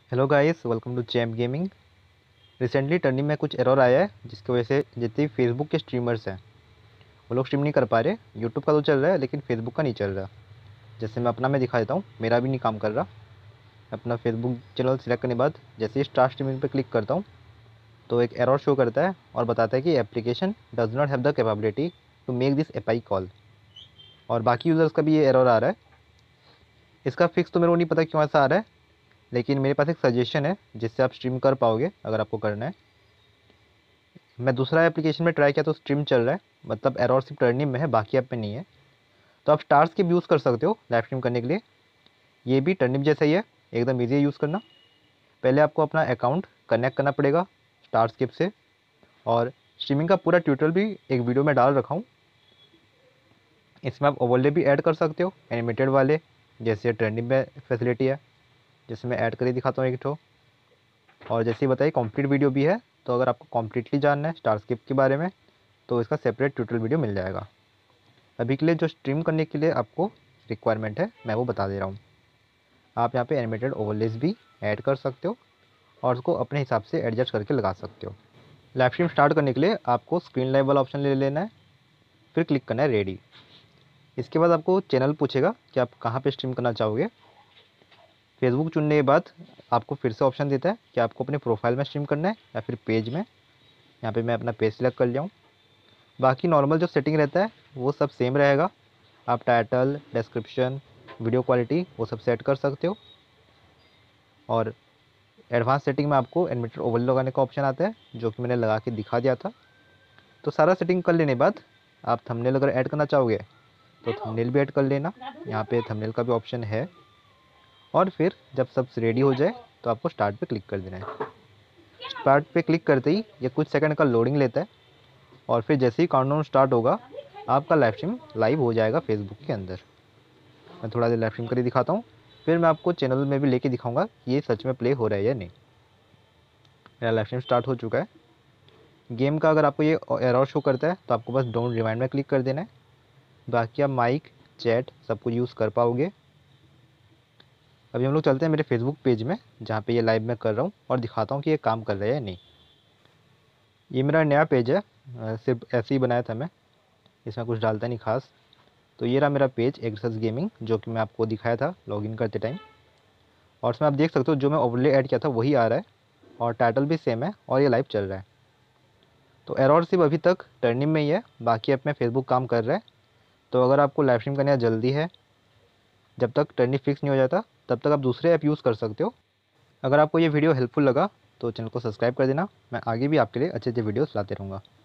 Hello guys, welcome to Champ gaming. Recently turning में कुछ error आया है जिसकी वजह से जितने फेसबुक के स्ट्रीमर्स हैं वो लोग स्ट्रीम नहीं कर पा रहे। यूट्यूब का तो चल रहा है लेकिन फेसबुक का नहीं चल रहा। जैसे मैं अपना में दिखा देता हूँ, मेरा भी नहीं काम कर रहा। अपना फेसबुक चैनल सेलेक्ट करने के बाद जैसे ही स्टार्ट स्ट्रीमिंग पर क्लिक करता हूँ तो एक एरर शो करता है और बताता है कि application does not have the capability to make this API call. और बाकी यूज़र्स का भी ये एरर आ रहा है। इसका फिक्स तो मेरे को नहीं पता क्यों ऐसा आ रहा है, लेकिन मेरे पास एक सजेशन है जिससे आप स्ट्रीम कर पाओगे अगर आपको करना है। मैं दूसरा एप्लीकेशन में ट्राई किया तो स्ट्रीम चल रहा है, मतलब एरर सिर्फ टर्निंग में है, बाकी ऐप में नहीं है। तो आप स्टार स्किप यूज़ कर सकते हो लाइव स्ट्रीम करने के लिए। ये भी टर्निप जैसा ही है, एकदम ईजी है यूज़ करना। पहले आपको अपना अकाउंट कनेक्ट करना पड़ेगा स्टार स्किप से, और स्ट्रीमिंग का पूरा ट्यूटोरियल भी एक वीडियो में डाल रखा हूँ। इसमें आप ओवरले भी ऐड कर सकते हो एनिमेटेड वाले, जैसे ट्रेंडिंग में फैसिलिटी है। जैसे मैं ऐड करके दिखाता हूँ एक ठो, और जैसे ही बताइए कंप्लीट वीडियो भी है। तो अगर आपको कम्प्लीटली जानना है स्टार स्किप के बारे में तो इसका सेपरेट ट्यूटोरियल वीडियो मिल जाएगा। अभी के लिए जो स्ट्रीम करने के लिए आपको रिक्वायरमेंट है मैं वो बता दे रहा हूँ। आप यहाँ पे एनिमेटेड ओवरलेस भी ऐड कर सकते हो और उसको अपने हिसाब से एडजस्ट करके लगा सकते हो। लाइव स्ट्रीम स्टार्ट करने के लिए आपको स्क्रीन लाइव वाला ऑप्शन ले लेना है, फिर क्लिक करना है रेडी। इसके बाद आपको चैनल पूछेगा कि आप कहाँ पे स्ट्रीम करना चाहोगे। फेसबुक चुनने के बाद आपको फिर से ऑप्शन देता है कि आपको अपने प्रोफाइल में स्ट्रीम करना है या फिर पेज में। यहाँ पे मैं अपना पेज सेलेक्ट कर लिया हूँ। बाकी नॉर्मल जो सेटिंग रहता है वो सब सेम रहेगा। आप टाइटल, डिस्क्रिप्शन, वीडियो क्वालिटी वो सब सेट कर सकते हो। और एडवांस सेटिंग में आपको एनिमेटेड ओवरले लगाने का ऑप्शन आता है, जो कि मैंने लगा के दिखा दिया था। तो सारा सेटिंग कर लेने के बाद आप थंबनेल अगर ऐड करना चाहोगे तो थंबनेल भी ऐड कर लेना। यहाँ पे थंबनेल का भी ऑप्शन है। और फिर जब सब रेडी हो जाए तो आपको स्टार्ट पे क्लिक कर देना है। स्टार्ट पे क्लिक करते ही ये कुछ सेकंड का लोडिंग लेता है, और फिर जैसे ही काउंटडाउन स्टार्ट होगा आपका लाइव स्ट्रीम लाइव हो जाएगा फेसबुक के अंदर। मैं थोड़ा देर लाइव स्ट्रीम करके दिखाता हूँ, फिर मैं आपको चैनल में भी लेके दिखाऊंगा कि ये सच में प्ले हो रहा है या नहीं। मेरा लाइव स्ट्रीम स्टार्ट हो चुका है। गेम का अगर आपको ये एरर शो करता है तो आपको बस डोंट रिमाइंड में क्लिक कर देना है। बाकी आप माइक, चैट सब कुछ यूज़ कर पाओगे। अभी हम लोग चलते हैं मेरे फेसबुक पेज में जहाँ पे ये लाइव मैं कर रहा हूँ, और दिखाता हूँ कि ये काम कर रहा है या नहीं। ये मेरा नया पेज है, सिर्फ ऐसे ही बनाया था मैं, इसमें कुछ डालता नहीं खास। तो ये रहा मेरा पेज एग्रेसस गेमिंग, जो कि मैं आपको दिखाया था लॉगिन करते टाइम। और इसमें आप देख सकते हो जो मैं ओवरले ऐड किया था वही आ रहा है, और टाइटल भी सेम है, और ये लाइव चल रहा है। तो एरर सिर्फ अभी तक टर्निंग में ही है, बाकी ऐप में फेसबुक काम कर रहा है। तो अगर आपको लाइव स्ट्रीम करने जल्दी है, जब तक टर्निंग फिक्स नहीं हो जाता तब तक आप दूसरे ऐप यूज़ कर सकते हो। अगर आपको ये वीडियो हेल्पफुल लगा तो चैनल को सब्सक्राइब कर देना। मैं आगे भी आपके लिए अच्छे अच्छे वीडियोस लाते रहूँगा।